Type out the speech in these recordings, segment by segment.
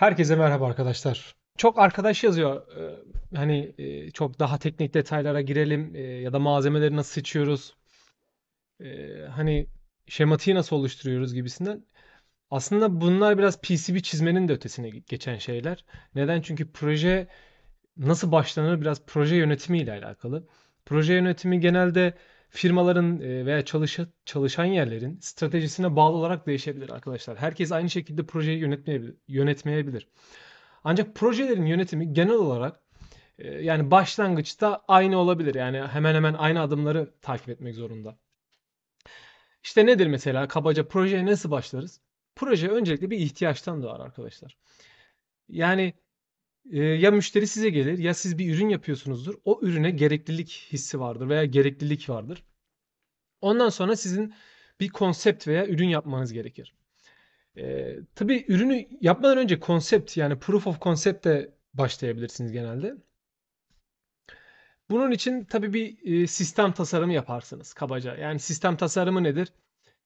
Herkese merhaba arkadaşlar. Çok arkadaş yazıyor. Çok daha teknik detaylara girelim ya da malzemeleri nasıl seçiyoruz? Hani şematiği nasıl oluşturuyoruz gibisinden. Aslında bunlar biraz PCB çizmenin de ötesine geçen şeyler. Neden? Çünkü proje nasıl başlanır biraz proje yönetimiyle alakalı. Proje yönetimi genelde firmaların veya çalışan yerlerin stratejisine bağlı olarak değişebilir arkadaşlar. Herkes aynı şekilde projeyi yönetmeyebilir. Ancak projelerin yönetimi genel olarak yani başlangıçta aynı olabilir. Yani hemen hemen aynı adımları takip etmek zorunda. İşte nedir mesela kabaca projeye nasıl başlarız? Proje öncelikle bir ihtiyaçtan doğar arkadaşlar. Yani ya müşteri size gelir ya siz bir ürün yapıyorsunuzdur. O ürüne gereklilik hissi vardır veya gereklilik vardır. Ondan sonra sizin bir konsept veya ürün yapmanız gerekir. Tabii ürünü yapmadan önce konsept yani proof of concept'te başlayabilirsiniz genelde. Bunun için tabii bir sistem tasarımı yaparsınız kabaca. Yani sistem tasarımı nedir?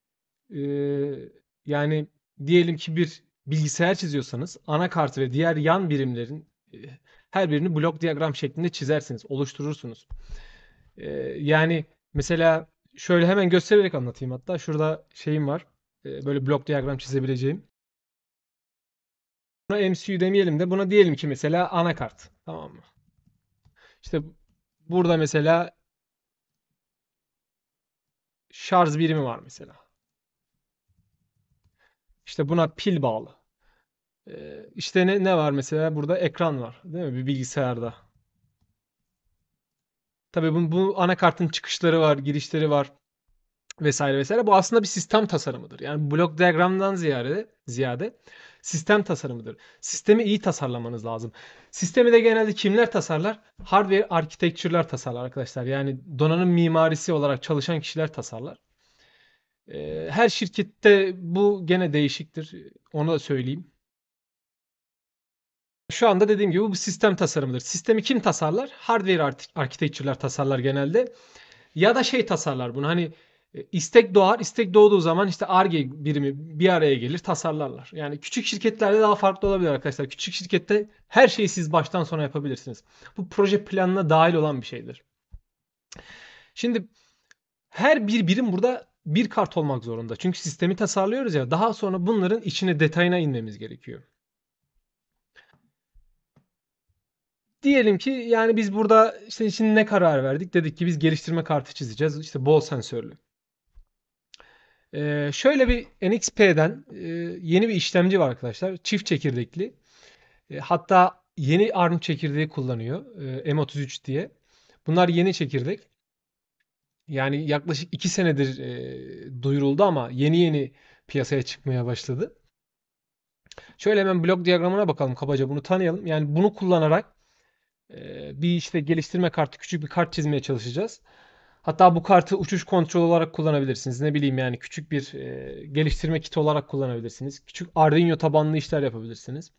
Yani diyelim ki bir bilgisayar çiziyorsanız anakart ve diğer yan birimlerin her birini blok diyagram şeklinde çizersiniz, oluşturursunuz. Yani mesela şöyle hemen göstererek anlatayım hatta. Şurada şeyim var. Böyle blok diyagram çizebileceğim. Buna MCU demeyelim de buna diyelim ki mesela anakart. Tamam mı? İşte burada mesela şarj birimi var mesela. İşte buna pil bağlı. İşte ne var mesela? Burada ekran var, değil mi? Bir bilgisayarda. Tabii bu anakartın çıkışları var, girişleri var vesaire vesaire. Bu aslında bir sistem tasarımıdır. Yani blok diyagramdan ziyade sistem tasarımıdır. Sistemi iyi tasarlamanız lazım. Sistemi de genelde kimler tasarlar? Hardware architecture'lar tasarlar arkadaşlar. Yani donanım mimarisi olarak çalışan kişiler tasarlar. Her şirkette bu gene değişiktir. Onu da söyleyeyim. Şu anda dediğim gibi bu sistem tasarımıdır. Sistemi kim tasarlar? Hardware architecture'lar tasarlar genelde. Ya da şey tasarlar bunu hani istek doğar. İstek doğduğu zaman işte Ar-Ge birimi bir araya gelir tasarlarlar. Yani küçük şirketlerde daha farklı olabilir arkadaşlar. Küçük şirkette her şeyi siz baştan sona yapabilirsiniz. Bu proje planına dahil olan bir şeydir. Şimdi her bir birim burada bir kart olmak zorunda. Çünkü sistemi tasarlıyoruz ya. Daha sonra bunların içine detayına inmemiz gerekiyor. Diyelim ki yani biz burada işte şimdi ne karar verdik? Dedik ki biz geliştirme kartı çizeceğiz. İşte bol sensörlü. Şöyle bir NXP'den yeni bir işlemci var arkadaşlar. Çift çekirdekli. Hatta yeni ARM çekirdeği kullanıyor. M33 diye. Bunlar yeni çekirdek. Yani yaklaşık 2 senedir duyuruldu ama yeni yeni piyasaya çıkmaya başladı. Şöyle hemen blok diyagramına bakalım kabaca bunu tanıyalım. Yani bunu kullanarak bir işte geliştirme kartı, küçük bir kart çizmeye çalışacağız. Hatta bu kartı uçuş kontrol olarak kullanabilirsiniz. Ne bileyim yani küçük bir geliştirme kiti olarak kullanabilirsiniz. Küçük Arduino tabanlı işler yapabilirsiniz.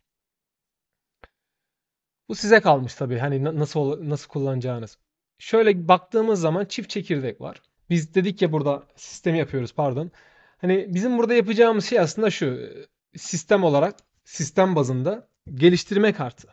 Bu size kalmış tabii. Hani nasıl kullanacağınız. Şöyle baktığımız zaman çift çekirdek var. Biz dedik ya burada sistemi yapıyoruz pardon. Hani bizim burada yapacağımız şey aslında şu. Sistem olarak sistem bazında geliştirme kartı.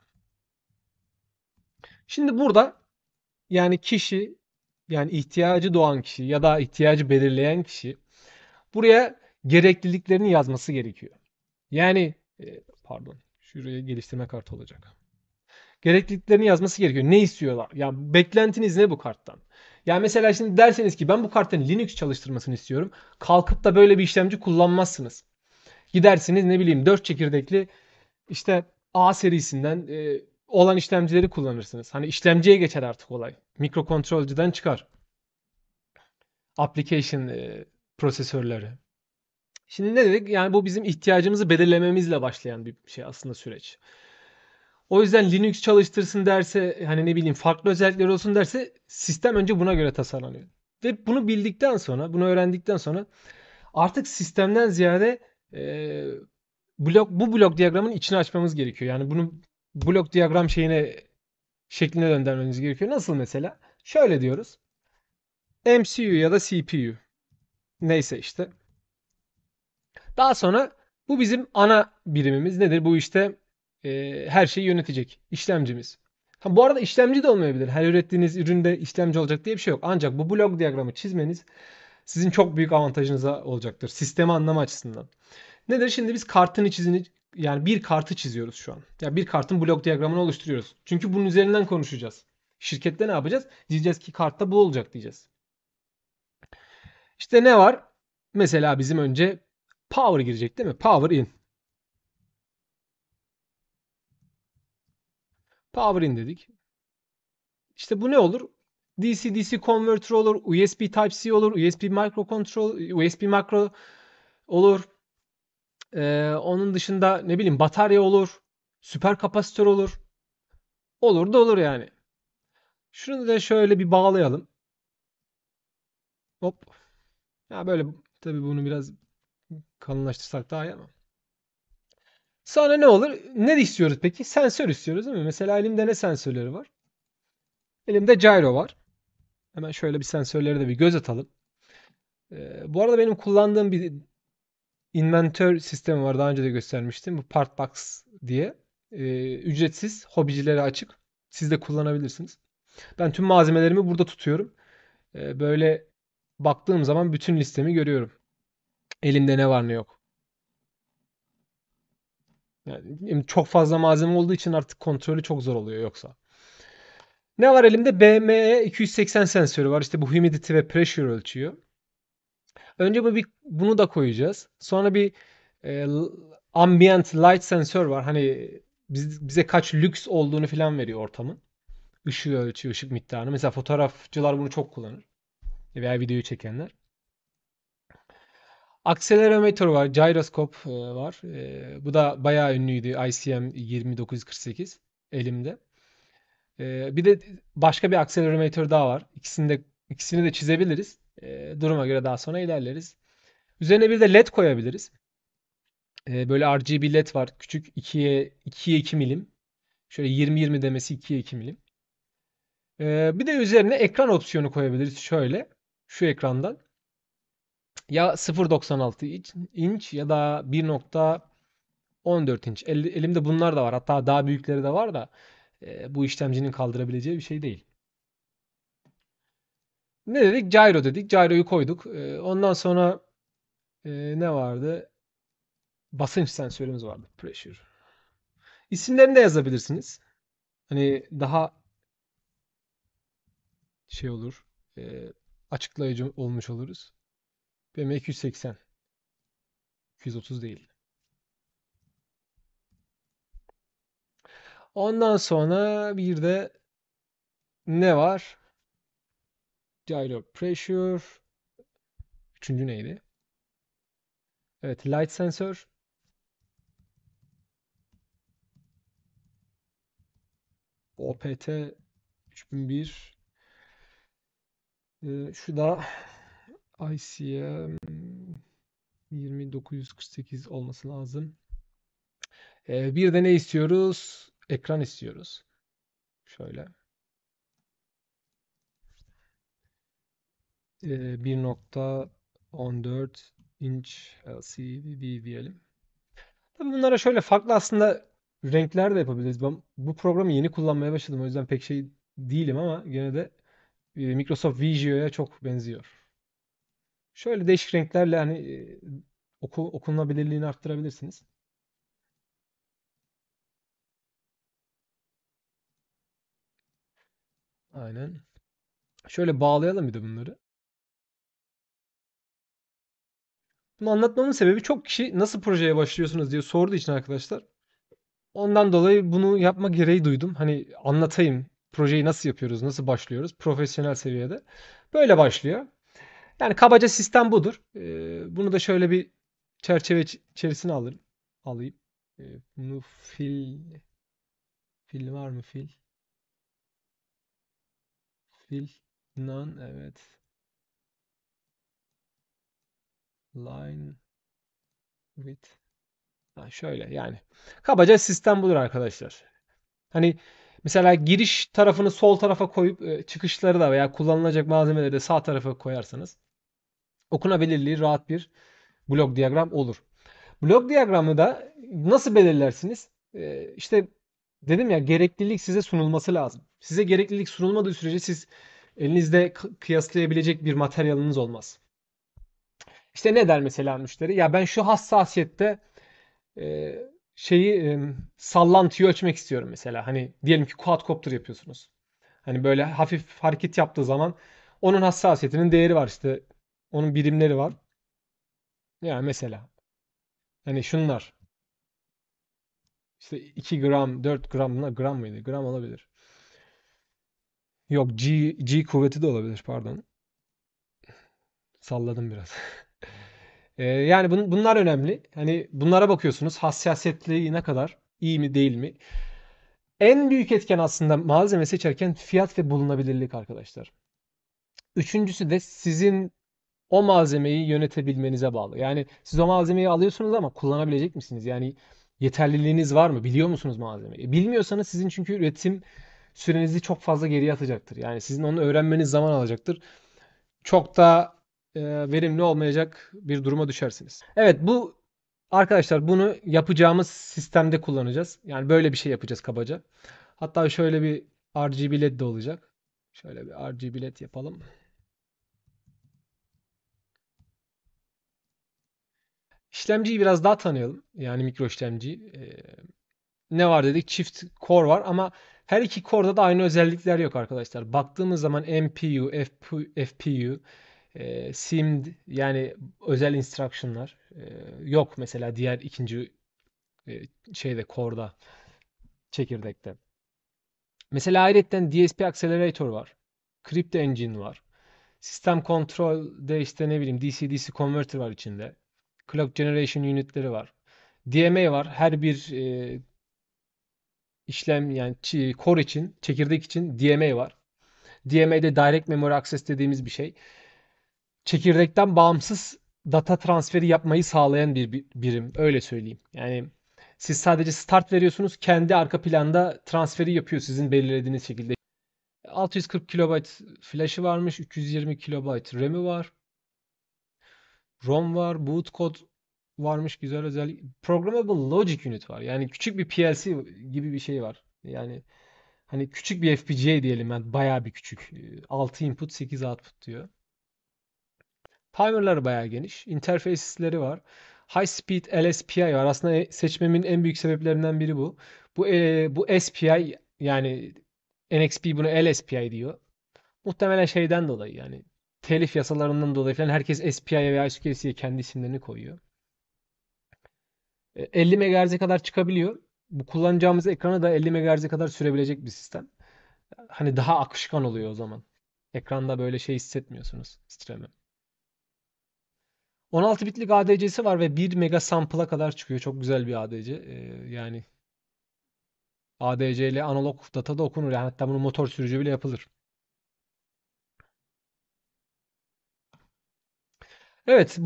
Şimdi burada yani kişi yani ihtiyacı doğan kişi ya da ihtiyacı belirleyen kişi buraya gerekliliklerini yazması gerekiyor. Yani pardon şuraya geliştirme kartı olacak. Gerekliliklerini yazması gerekiyor. Ne istiyorlar? Ya beklentiniz ne bu karttan? Ya mesela şimdi derseniz ki ben bu kartın Linux çalıştırmasını istiyorum. Kalkıp da böyle bir işlemci kullanmazsınız. Gidersiniz ne bileyim 4 çekirdekli işte A serisinden olan işlemcileri kullanırsınız. Hani işlemciye geçer artık olay. Mikrokontrolcüden çıkar. Application prosesörleri. Şimdi ne dedik? Yani bu bizim ihtiyacımızı belirlememizle başlayan bir şey aslında süreç. O yüzden Linux çalıştırsın derse hani ne bileyim farklı özellikleri olsun derse sistem önce buna göre tasarlanıyor. Ve bunu bildikten sonra, bunu öğrendikten sonra artık sistemden ziyade bu blok diyagramın içini açmamız gerekiyor. Yani bunu blok diyagram şekline döndürmemiz gerekiyor. Nasıl mesela? Şöyle diyoruz. MCU ya da CPU neyse işte. Daha sonra bu bizim ana birimimiz nedir? Bu işte her şeyi yönetecek işlemcimiz. Ha, bu arada işlemci de olmayabilir. Her ürettiğiniz üründe işlemci olacak diye bir şey yok. Ancak bu blok diyagramı çizmeniz sizin çok büyük avantajınıza olacaktır. Sistemi anlama açısından. Nedir? Şimdi biz kartın içini yani bir kartı çiziyoruz şu an. Ya bir kartın blok diyagramını oluşturuyoruz. Çünkü bunun üzerinden konuşacağız. Şirkette ne yapacağız? Diyeceğiz ki kartta bu olacak diyeceğiz. İşte ne var? Mesela bizim önce power girecek değil mi? Power in. Power in dedik. İşte bu ne olur? DC-DC converter olur, USB Type-C olur, USB USB macro olur. Onun dışında ne bileyim batarya olur, süper kapasitör olur. Olur da olur yani. Şunu da şöyle bir bağlayalım. Hop. Ya böyle tabii bunu biraz kalınlaştırsak daha iyi ama. Sonra ne olur? Ne istiyoruz peki? Sensör istiyoruz değil mi? Mesela elimde ne sensörleri var? Elimde gyro var. Hemen şöyle bir sensörleri de bir göz atalım. Bu arada benim kullandığım bir inventör sistemi var. Daha önce de göstermiştim. Bu Partbox diye. Ücretsiz, hobicilere açık. Siz de kullanabilirsiniz. Ben tüm malzemelerimi burada tutuyorum. Böyle baktığım zaman bütün listemi görüyorum. Elimde ne var ne yok. Yani çok fazla malzeme olduğu için artık kontrolü çok zor oluyor yoksa. Ne var elimde? BME 280 sensörü var. İşte bu humidity ve pressure ölçüyor. Önce bunu da koyacağız. Sonra bir e, ambient light sensör var. Hani bize kaç lüks olduğunu falan veriyor ortamın. Işığı ölçüyor, ışık miktarını. Mesela fotoğrafçılar bunu çok kullanır. Veya videoyu çekenler. Akselerometre var, gyroskop var. Bu da bayağı ünlüydü. ICM 2948 elimde. Bir de başka bir akselerometre daha var. İkisini de çizebiliriz. Duruma göre daha sonra ilerleriz. Üzerine bir de LED koyabiliriz. Böyle RGB LED var. Küçük 2'ye 2 milim. Şöyle 20-20 demesi 2'ye 2 milim. Bir de üzerine ekran opsiyonu koyabiliriz. Şöyle. Şu ekrandan. Ya 0.96 inç ya da 1.14 inç. Elimde bunlar da var. Hatta daha büyükleri de var da bu işlemcinin kaldırabileceği bir şey değil. Ne dedik? Gyro dedik. Gyro'yu koyduk. Ondan sonra ne vardı? Basınç sensörümüz vardı. Pressure. İsimlerini de yazabilirsiniz. Hani daha şey olur. e, Açıklayıcı olmuş oluruz. BM 280. 230 değil. Ondan sonra bir de ne var? Gyro pressure. Üçüncü neydi? Evet, light sensör. OPT 3001. Şu da ICM 20948 olması lazım. Bir de ne istiyoruz? Ekran istiyoruz. Şöyle. 1.14 inç LCD diyelim. Tabii bunlara şöyle farklı aslında renkler de yapabiliriz. Ben bu programı yeni kullanmaya başladım. O yüzden pek şey değilim ama gene de Microsoft Visio'ya çok benziyor. Şöyle değişik renklerle hani okunabilirliğini arttırabilirsiniz. Aynen. Şöyle bağlayalım bir de bunları. Bunu anlatmamın sebebi çok kişi nasıl projeye başlıyorsunuz diye sorduğu için arkadaşlar. Ondan dolayı bunu yapma gereği duydum. Hani anlatayım projeyi nasıl yapıyoruz, nasıl başlıyoruz profesyonel seviyede. Böyle başlıyor. Yani kabaca sistem budur. Bunu da şöyle bir çerçeve içerisine alayım. Bunu fil var mı fil? Fil none evet. Line with ha, şöyle yani. Kabaca sistem budur arkadaşlar. Hani mesela giriş tarafını sol tarafa koyup çıkışları da veya kullanılacak malzemeleri de sağ tarafa koyarsanız okunabilirliği rahat bir blok diyagram olur. Blok diyagramı da nasıl belirlersiniz? İşte dedim ya, gereklilik size sunulması lazım. Size gereklilik sunulmadığı sürece siz elinizde kıyaslayabilecek bir materyaliniz olmaz. İşte ne der mesela müşteri? Ya ben şu hassasiyette e, sallantıyı ölçmek istiyorum mesela. Hani diyelim ki quadcopter yapıyorsunuz. Hani böyle hafif hareket yaptığı zaman onun hassasiyetinin değeri var işte. Onun birimleri var. Ya mesela hani şunlar işte 2 gram, 4 gram, bunlar gram mıydı? Gram olabilir. Yok, G kuvveti de olabilir, pardon. Salladım biraz. Yani bunlar önemli. Hani bunlara bakıyorsunuz. Hassasiyetliği ne kadar? İyi mi değil mi? En büyük etken aslında malzeme seçerken fiyat ve bulunabilirlik arkadaşlar. Üçüncüsü de sizin o malzemeyi yönetebilmenize bağlı. Yani siz o malzemeyi alıyorsunuz ama kullanabilecek misiniz? Yani yeterliliğiniz var mı? Biliyor musunuz malzemeyi? Bilmiyorsanız sizin çünkü üretim sürenizi çok fazla geriye atacaktır. Yani sizin onu öğrenmeniz zaman alacaktır. Çok da verimli olmayacak bir duruma düşersiniz. Evet, bu arkadaşlar, bunu yapacağımız sistemde kullanacağız. Yani böyle bir şey yapacağız kabaca. Hatta şöyle bir RGB LED de olacak. Şöyle bir RGB LED yapalım. İşlemciyi biraz daha tanıyalım. Yani mikro işlemciyi. Ne var dedik? Çift core var ama her iki core'da da aynı özellikler yok arkadaşlar. Baktığımız zaman MPU, FPU, SIMD, yani özel instruction'lar yok mesela diğer ikinci e, core'da, çekirdekte. Mesela ayrıca DSP Accelerator var. Crypto Engine var. Sistem kontrolde işte ne bileyim DC-DC converter var içinde. Clock Generation unitleri var. DMA var. Her bir işlem, yani core için, çekirdek için DMA var. DMA'de Direct Memory Access dediğimiz bir şey. Çekirdekten bağımsız data transferi yapmayı sağlayan bir birim. Öyle söyleyeyim. Yani siz sadece start veriyorsunuz. Kendi arka planda transferi yapıyor sizin belirlediğiniz şekilde. 640 kilobayt flash'ı varmış. 320 kilobayt RAM'i var. ROM var. Boot kod varmış. Güzel özellik. Programmable Logic Unit var. Yani küçük bir PLC gibi bir şey var. Yani hani küçük bir FPGA diyelim, yani bayağı bir küçük. 6 input 8 output diyor. Timer'ları bayağı geniş. Interface'leri var. High Speed LSPI var. Aslında seçmemin en büyük sebeplerinden biri bu. Bu SPI, yani NXP bunu LSPI diyor. Muhtemelen şeyden dolayı, yani telif yasalarından dolayı falan herkes SPI'ye veya SQLC'ye kendi isimlerini koyuyor. 50 MHz'e kadar çıkabiliyor. Bu kullanacağımız ekranı da 50 MHz'e kadar sürebilecek bir sistem. Hani daha akışkan oluyor o zaman. Ekranda böyle şey hissetmiyorsunuz. Titreme. 16 bitlik ADC'si var ve 1 mega sample'a kadar çıkıyor. Çok güzel bir ADC. Yani ADC ile analog data da okunur. Yani hatta bunun motor sürücü bile yapılır. Evet,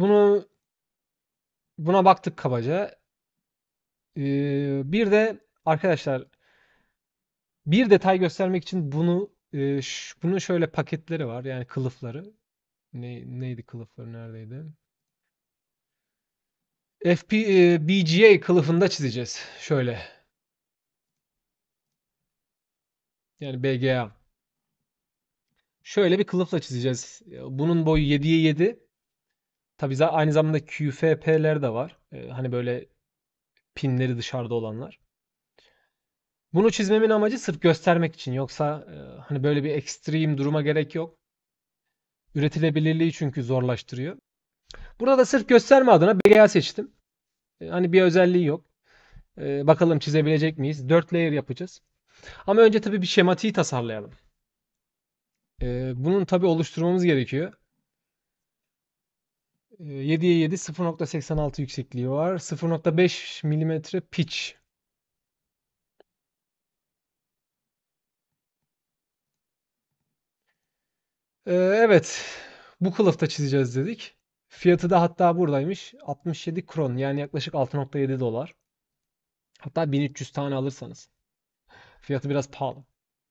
buna baktık kabaca. Bir de arkadaşlar, bir detay göstermek için bunun şöyle paketleri var. Yani kılıfları. Neydi kılıfları, neredeydi? BGA kılıfında çizeceğiz. Şöyle. Yani BGA. Şöyle bir kılıfla çizeceğiz. Bunun boyu 7'ye 7. Tabii aynı zamanda QFP'ler de var. Hani böyle pinleri dışarıda olanlar. Bunu çizmemin amacı sırf göstermek için. Yoksa hani böyle bir ekstrem duruma gerek yok. Üretilebilirliği çünkü zorlaştırıyor. Burada da sırf gösterme adına BGA seçtim. Hani bir özelliği yok. Bakalım çizebilecek miyiz? 4 layer yapacağız. Ama önce tabii bir şematiği tasarlayalım. Bunun tabii oluşturmamız gerekiyor. 7'ye 7 0.86 yüksekliği var. 0.5 milimetre pitch. Evet. Bu kılıfta çizeceğiz dedik. Fiyatı da hatta buradaymış. 67 kron, yani yaklaşık 6.7 dolar. Hatta 1300 tane alırsanız. Fiyatı biraz pahalı.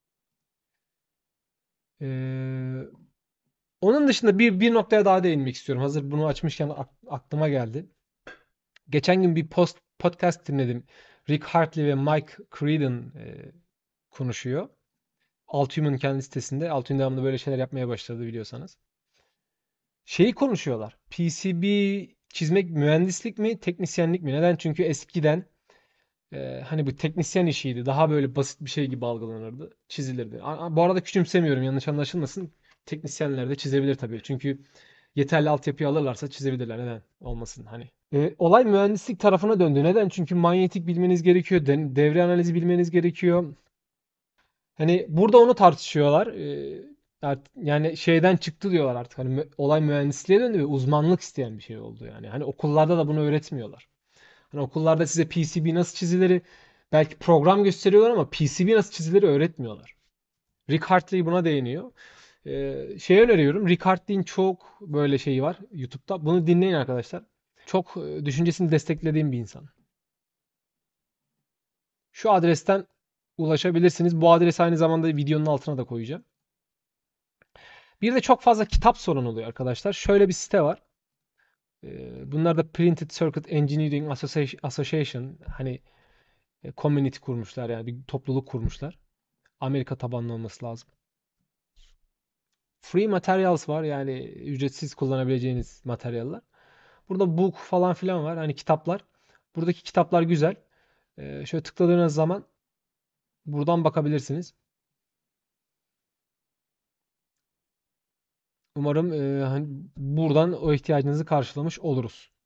Ee, Onun dışında bir noktaya daha değinmek istiyorum. Hazır bunu açmışken aklıma geldi. Geçen gün bir podcast dinledim. Rick Hartley ve Mike Creedon konuşuyor. Altium'un kendi sitesinde. Altium devamlı böyle şeyler yapmaya başladı biliyorsanız. Şeyi konuşuyorlar. PCB çizmek mühendislik mi, teknisyenlik mi? Neden? Çünkü eskiden hani bu teknisyen işiydi. Daha böyle basit bir şey gibi algılanırdı. Çizilirdi. Bu arada küçümsemiyorum, yanlış anlaşılmasın. Teknisyenler de çizebilir tabii. Çünkü yeterli altyapıyı alırlarsa çizebilirler. Neden olmasın hani. Olay mühendislik tarafına döndü. Neden? Çünkü manyetik bilmeniz gerekiyor. Devre analizi bilmeniz gerekiyor. Hani burada onu tartışıyorlar. Yani şeyden çıktı diyorlar artık. Hani olay mühendisliğe döndü ve uzmanlık isteyen bir şey oldu yani. Hani okullarda da bunu öğretmiyorlar. Hani okullarda size PCB nasıl çizilir, belki program gösteriyorlar ama PCB nasıl çizilir öğretmiyorlar. Rick Hartley buna değiniyor. Şey öneriyorum. Rick Hartley'in çok böyle şeyi var YouTube'da. Bunu dinleyin arkadaşlar. Çok düşüncesini desteklediğim bir insan. Şu adresten ulaşabilirsiniz. Bu adresi aynı zamanda videonun altına da koyacağım. Bir de çok fazla kitap sorunu oluyor arkadaşlar. Şöyle bir site var. Bunlar da Printed Circuit Engineering Association, hani community kurmuşlar, yani bir topluluk kurmuşlar. Amerika tabanlı olması lazım. Free materials var, yani ücretsiz kullanabileceğiniz materyaller. Burada book falan filan var, hani kitaplar. Buradaki kitaplar güzel. Şöyle tıkladığınız zaman buradan bakabilirsiniz. Umarım hani buradan o ihtiyacınızı karşılamış oluruz.